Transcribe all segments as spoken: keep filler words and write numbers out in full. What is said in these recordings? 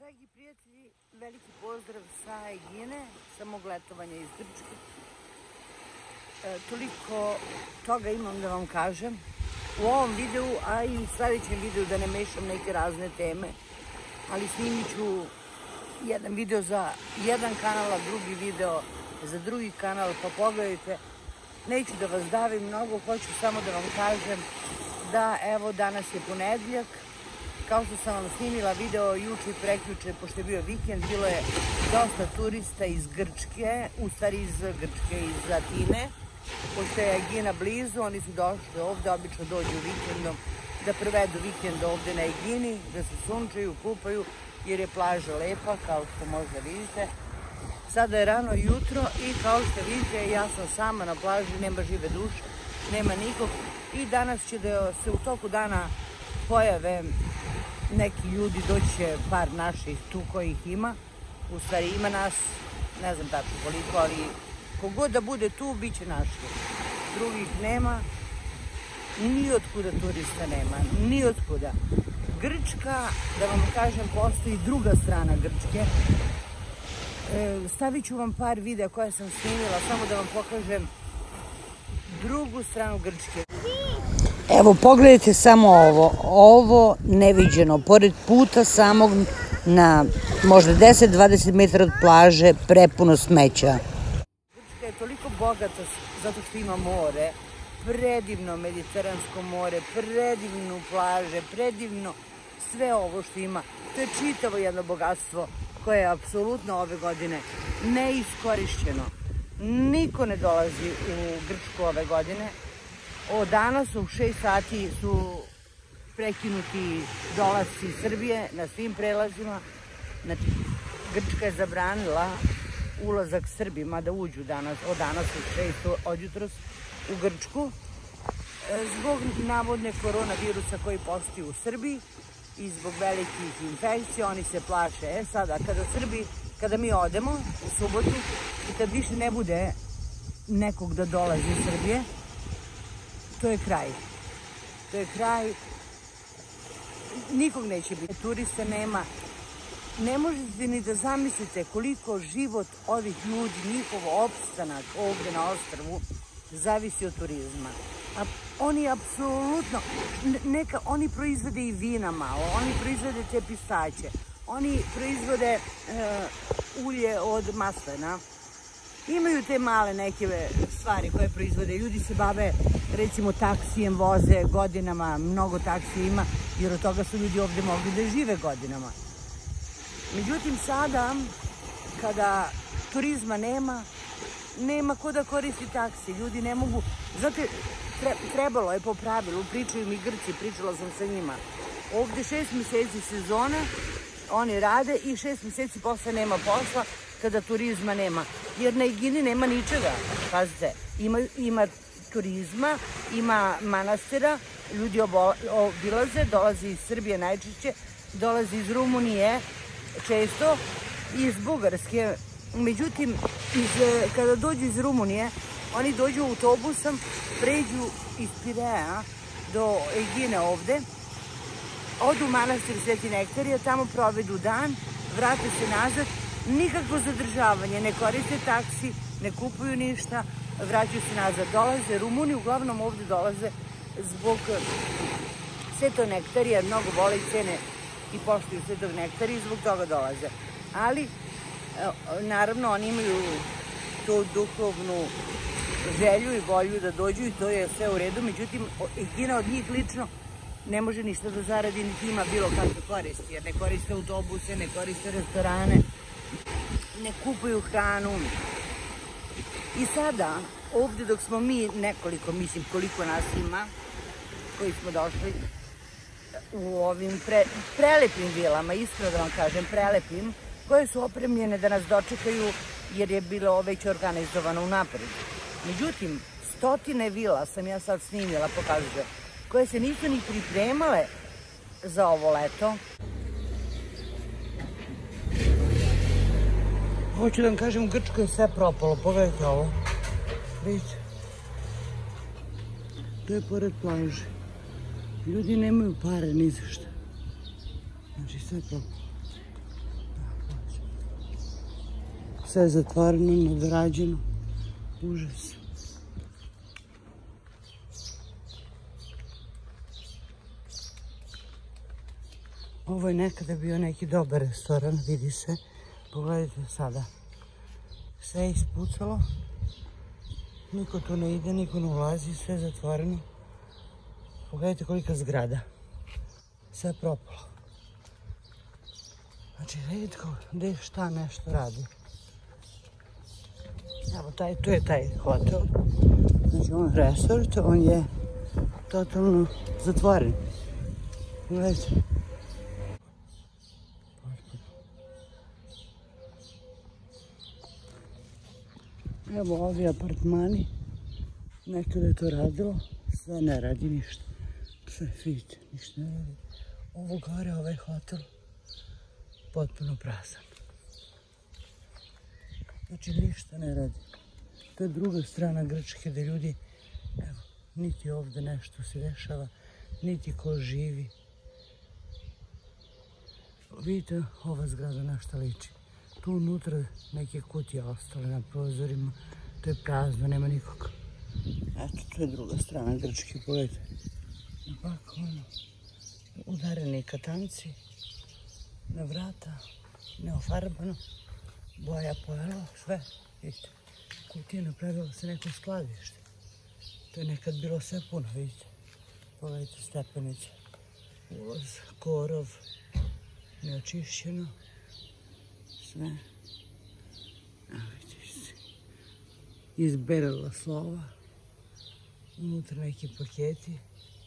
Dragi prijatelji, veliki pozdrav sa Egine, sa mog letovanja iz Grčke. E, toliko toga imam da vam kažem u ovom videu, a i u sljedećem videu, da ne mešam neke razne teme, ali snimit ću jedan video za jedan kanal, a drugi video za drugi kanal, pa pogledajte. Neću da vas davim mnogo, hoću samo da vam kažem da evo danas je ponedjeljak. Kao što sam vam snimila video juče i prekjuče, pošto je bio vikend, bilo je dosta turista iz Grčke, u stvari iz Grčke, iz Atine. Pošto je Egina blizu, oni su došli ovde, obično dođu vikendom, da provedu vikend ovde na Egini, da se sunčaju, kupaju, jer je plaža lepa, kao što možda vidite. Sada je rano jutro i kao što vidite, ja sam sama na plaži, nema žive duše, nema nikog. I danas će da se u toku dana pojave neki ljudi, doće par naših tu kojih ima. U stvari ima nas, ne znam tačno koliko, ali kogod da bude tu, bit će naših. Drugih nema, ni otkuda turista nema, ni otkuda. Grčka, da vam kažem, postoji druga strana Grčke. E, stavit ću vam par videa koje sam snimila, samo da vam pokažem drugu stranu Grčke. Evo, pogledajte samo ovo, ovo neviđeno, pored puta samog na možda deset do dvadeset metara od plaže, prepuno smeća. Grčka je toliko bogata zato što ima more, predivno mediteransko more, predivno plaže, predivno sve ovo što ima. To je čitavo jedno bogatstvo koje je apsolutno ove godine neiskorišćeno. Niko ne dolazi u Grčku ove godine. Od danas u šest sati su prekinuti dolasci iz Srbije na svim prelazima. Znači, Grčka je zabranila ulazak Srbima da uđu danas, od danas u šest od jutros u Grčku. Zbog navodne koronavirusa koji postoji u Srbiji i zbog velikih infekcija, oni se plaše. E sada, kada Srbi, kada mi odemo u subotu i kad više ne bude nekog da dolazi iz Srbije, to je kraj. To je kraj. Nikog neće biti. Turista nema. Ne možete ni da zamislite koliko život ovih ljudi, njihov opstanak ovdje na ostrvu, zavisi od turizma. A oni apsolutno, neka, oni proizvode i vina malo, oni proizvode te pistaće, oni proizvode e, ulje od maslena. Imaju te male neke stvari koje proizvode. Ljudi se bave, recimo, taksijem, voze godinama, mnogo taksija ima, jer od toga su ljudi ovdje mogli da žive godinama. Međutim, sada, kada turizma nema, nema ko da koristi taksi. Ljudi ne mogu, znate, trebalo je po pravilu, pričaju mi Grci, pričala sam sa njima. Ovdje šest mjeseci sezona, oni rade i šest mjeseci posle nema posla, kada turizma nema. Jer na Egini nema ničega, pazite, ima, ima turizma, ima manastira, ljudi obilaze, dolazi iz Srbije najčešće, dolazi iz Rumunije često i iz Bugarske. Međutim, iz, kada dođu iz Rumunije, oni dođu autobusom, pređu iz Pireja do Egine ovde, odu u manastir Sveti Nektarija, tamo provedu dan, vrate se nazad, nikakvo zadržavanje, ne koriste taksi, ne kupuju ništa, vraćaju se nazad, dolaze. Rumuni uglavnom ovde dolaze zbog Svetog Nektarija, mnogo vole i cene i poštuju Svetog Nektarija i zbog toga dolaze. Ali, naravno, oni imaju tu duhovnu želju i volju da dođu i to je sve u redu, međutim, Egina od njih lično ne može ništa da zaradi, niti ima bilo kakve koristi, jer ne koriste autobuse, ne koriste restorane, ne kupuju hranu. I sada, ovdje dok smo mi nekoliko, mislim koliko nas ima, koji smo došli u ovim pre, prelepim vilama, iskreno da vam kažem, prelepim, koje su opremljene da nas dočekaju, jer je bilo već organizovano unapred. Međutim, stotine vila sam ja sad snimila, pokazuje, koje se nisu ni pripremale za ovo leto. Hoću da vam kažem, u Grčkoj je sve propalo, pogledajte ovo. Vidite? To je pored plaže. Ljudi nemaju pare ni za šta. Znači sve propalo. Sve zatvoreno, nedorađeno. Užas. Ovo je nekada bio neki dobar restoran, vidi se. Pogledajte sada. Sve je ispucalo. Niko tu ne ide, niko ne ulazi, sve je zatvoreno. Pogledajte kolika zgrada. Sve je propalo. Znači, redko gde šta nešto radi. Evo, taj, tu je taj hotel. Znači, on resort, on je totalno zatvoren. Gledajte. Evo ovi apartmani, nekada je to radilo, sve ne radi ništa. Sve vidite, ništa ne radi. Ovo gore, ovaj hotel, potpuno prazan. Znači ništa ne radi. To je druga strana Grčke gde ljudi, evo, niti ovde nešto se dešava, niti ko živi. Vidite ova zgrada na šta liči. Tu unutra neke kutije ostale na prozorima. To je prazno, nema nikog. Eto, to je druga strana Grčke, pogledajte. Ovako, ono, udareni katanci na vrata, neofarbano, boja pojela, sve. Vidite, kutije napravilo se neko skladište. To je nekad bilo sve puno, vidite. Pogledajte stepenice, ulaz, korov, neočišćeno. Sve. Evo vidite se. Izberila slova. Unutra neki paketi.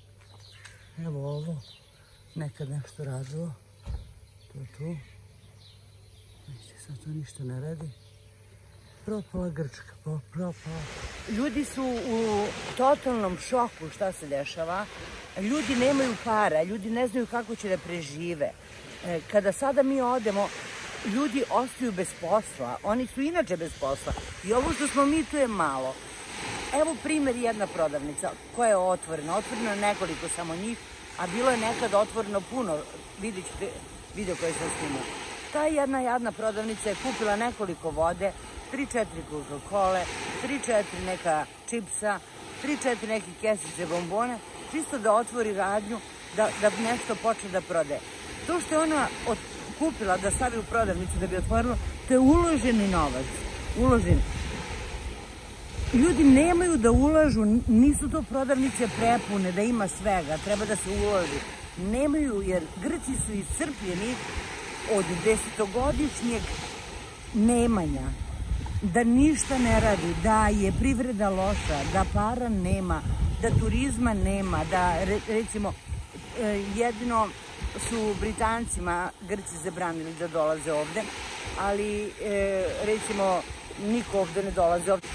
Evo ovo. Nekad nešto radilo. To je tu. Vidite, sad to ništa ne radi. Propala Grčka, propala. Ljudi su u totalnom šoku šta se dešava. Ljudi nemaju para, ljudi ne znaju kako će da prežive. Kada sada mi odemo, ljudi ostaju bez posla, oni su inače bez posla i ovo što smo mi tu je malo. Evo primjer jedna prodavnica koja je otvorena, otvoreno je nekoliko samo njih, a bilo je nekad otvoreno puno, vidjet ćete video koje sam snimao. Ta jedna jadna prodavnica je kupila nekoliko vode, tri četiri Coca-Cole, tri četiri neka čipsa, tri četiri neke kesice bombone, čisto da otvori radnju, da, da nešto počne da prodaje. To što je ona od kupila da stavi u prodavnicu da bi otvorilo, to je uloženi novac. Uložen. Ljudi nemaju da ulažu, nisu to prodavnice prepune, da ima svega, treba da se uloži. Nemaju, jer Grci su iscrpljeni od desetogodišnjeg nemanja, da ništa ne radi, da je privreda loša, da para nema, da turizma nema, da recimo jedino su Britancima Grci zabranili da dolaze ovde, ali recimo niko ovde ne dolaze ovde,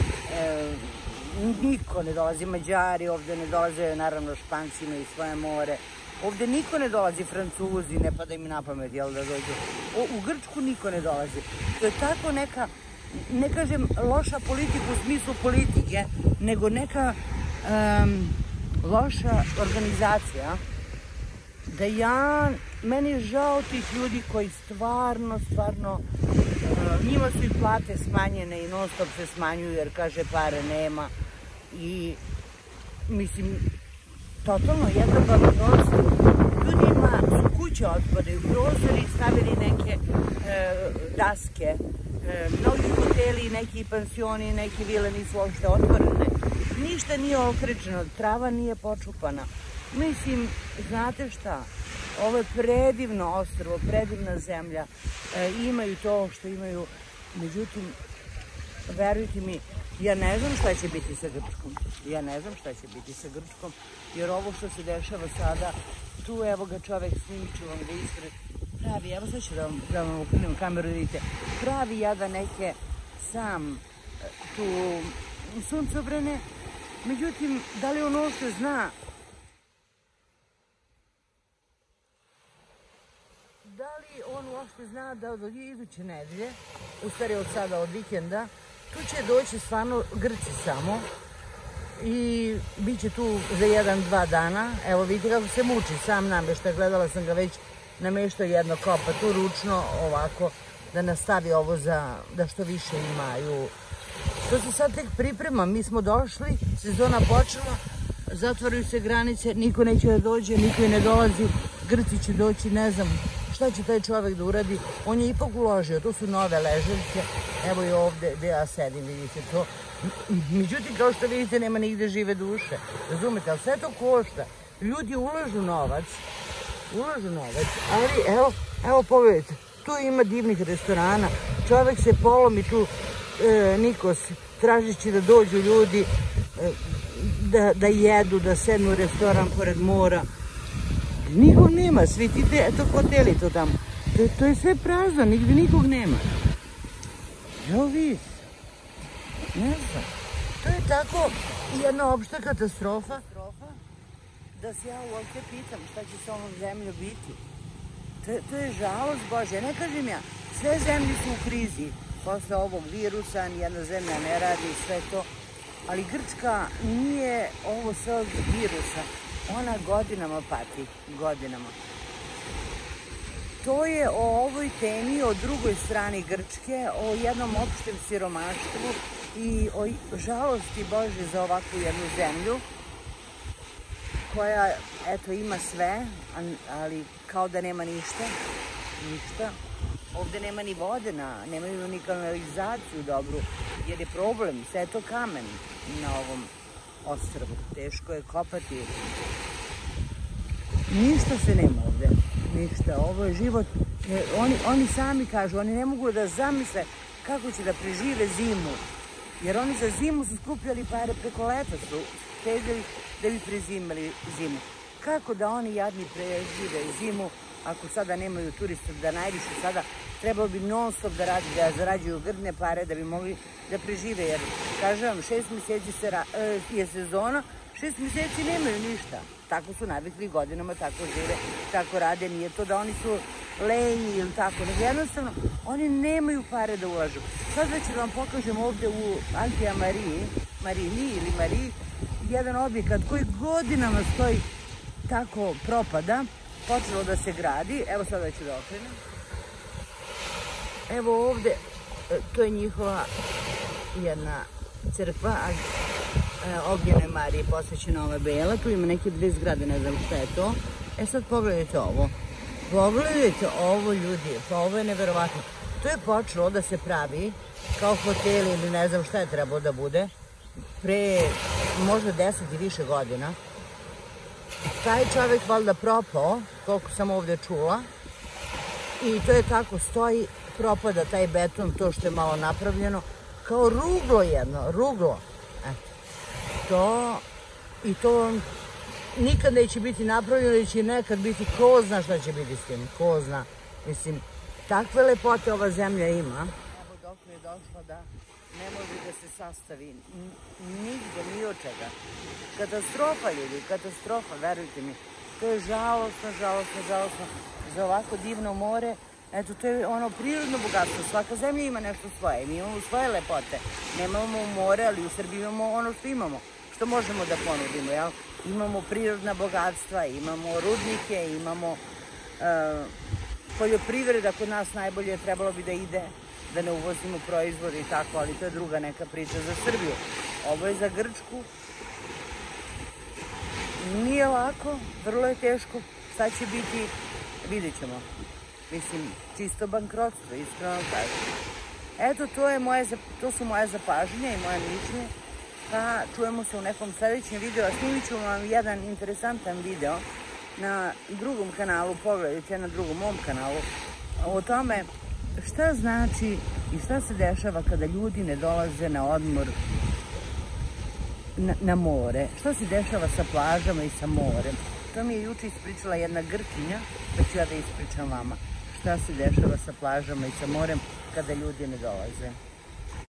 niko ne dolazi, Mađari ovde ne dolaze, naravno Španci imaju svoje more, ovde niko ne dolazi, Francuzi, ne pada im na pamet, jel da dođe, u Grčku niko ne dolazi. To je tako neka, ne kažem loša politika u smislu politike, nego neka loša organizacija, da ja, meni je žao tih ljudi koji stvarno, stvarno, njima su i plate smanjene i non stop se smanjuju jer kaže pare nema i mislim, totalno jedna babadost. Ljudima su kuće otpadaju, prozori stavili neke daske, mnogi hoteli, neki pansioni, neke vile nisu uopšte otvorene, ništa nije okrečeno, trava nije počupana. Mislim, znate šta, ovo je predivno ostrvo, predivna zemlja, imaju to što imaju, međutim, verujte mi, ja ne znam šta će biti sa Grčkom, ja ne znam šta će biti sa Grčkom, jer ovo što se dešava sada, tu evo ga čovek snimit ću vam da ispred, pravi, evo sad ću da vam okrenem kameru, vidite, pravi jada neke sam tu suncobrane, međutim, da li on uopšte zna, da li on uopšte zna da od iduće nedelje, u stvari od sada, od vikenda, tu će doći stvarno Grci samo i bit će tu za jedan, dva dana. Evo vidite kako se muči, sam namešta, gledala sam ga već, nameštao jedno kopa tu ručno, ovako, da nastavi ovo za, da što više imaju. To se sad tek priprema, mi smo došli, sezona počela, zatvaraju se granice, niko neće da dođe, niko i ne dolazi, Grci će doći, ne znam šta će taj čovek da uradi, on je ipak uložio, to su nove ležaljke, evo i ovde gde ja sedim, vidite to. Međutim, kao što vidite, nema nigde žive duše, razumete, ali sve to košta, ljudi ulažu novac, ulažu novac, ali evo, evo pogledajte, tu ima divnih restorana, čovek se polomi tu, e, Nikos, tražići da dođu ljudi, e, da, da jedu, da sednu u restoran pored mora. Nikog nema, svi ti te, eto hoteli to tamo. To, to je sve prazno, nigde nikog nema. Evo vidite, ne znam. To je tako jedna opšta katastrofa. Da se ja uopšte pitam šta će s ovom zemlju biti. To, to je žalost Bože. Ne kažem ja, sve zemlje su u krizi. Posle ovog virusa, nijedna zemlja ne radi sve to. Ali Grčka nije ovo sve od virusa. Ona godinama pati. Godinama. To je o ovoj temi, o drugoj strani Grčke, o jednom opštem siromaštvu i o žalosti Bože za ovakvu jednu zemlju koja, eto, ima sve, ali kao da nema ništa. Ništa. Ovde nema ni vode, na, nemaju ni kanalizaciju dobru, jer je problem, sve je to kamen na ovom ostrvu. Teško je kopati. Ništa se nema ovde. Ništa. Ovo je život. Oni, oni sami kažu, oni ne mogu da zamisle kako će da prežive zimu. Jer oni za zimu su skupljali pare, preko leta su štedili da bi prezimali zimu. Kako da oni jadni prežive zimu ako sada nemaju turista, da najviše sada trebalo bi non stop da radi, da zarađuju grdne pare da bi mogli da prežive. Jer, kažem vam, šest mjeseci se ra, je sezona, šest mjeseci nemaju ništa. Tako su navikli godinama, tako žive, tako rade. Nije to da oni su lenji ili tako, nego jednostavno oni nemaju pare da ulažu. Sad da ću da vam pokažem ovde u Antija Mariji, Marini ili Mariji, jedan objekat koji godinama stoji tako propada, počelo da se gradi. Evo sada ću da okrenem. Evo ovde, to je njihova jedna crkva, Ognjene Marije, posvećena ova bela. Tu ima neke dve zgrade, ne znam šta je to. E sad pogledajte ovo. Pogledajte ovo, ljudi, pa ovo je neverovatno. To je počelo da se pravi kao hoteli ili ne znam šta je trebalo da bude pre možda deset i više godina. Taj čovek valjda propao, koliko sam ovde čula, i to je tako, stoji, propada taj beton, to što je malo napravljeno, kao ruglo jedno, ruglo. Eto, to, i to nikad neće biti napravljeno, ili će nekad biti, ko zna šta će biti s tim, ko zna. Mislim, takve lepote ova zemlja ima. Evo dok mi je došlo da ne može da se sastavi nigde, ni od čega. Katastrofa, ljudi, katastrofa, verujte mi. To je žalostno, žalostno, žalostno za ovako divno more. Eto, to je ono prirodno bogatstvo. Svaka zemlja ima nešto svoje. Mi imamo svoje lepote. Nemamo more, ali u Srbiji imamo ono što imamo. Što možemo da ponudimo, jel? Imamo prirodna bogatstva, imamo rudnike, imamo uh, poljoprivreda kod nas najbolje trebalo bi da ide, da ne uvozimo proizvode i tako, ali to je druga neka priča za Srbiju. Ovo je za Grčku. Nije lako, vrlo je teško. Sad će biti, vidjet ćemo. Mislim, čisto bankrotstvo, iskreno kažem. Eto, to, je moje, to su moje zapažnje i moje mišljenje. Pa čujemo se u nekom sledećem videu, a snimit ću vam jedan interesantan video na drugom kanalu, pogledajte na drugom mom kanalu, o tome šta znači i šta se dešava kada ljudi ne dolaze na odmor na, na more. Šta se dešava sa plažama i sa morem. To mi je juče ispričala jedna Grkinja, pa ću ja da ispričam vama. Šta se dešava sa plažama i sa morem kada ljudi ne dolaze.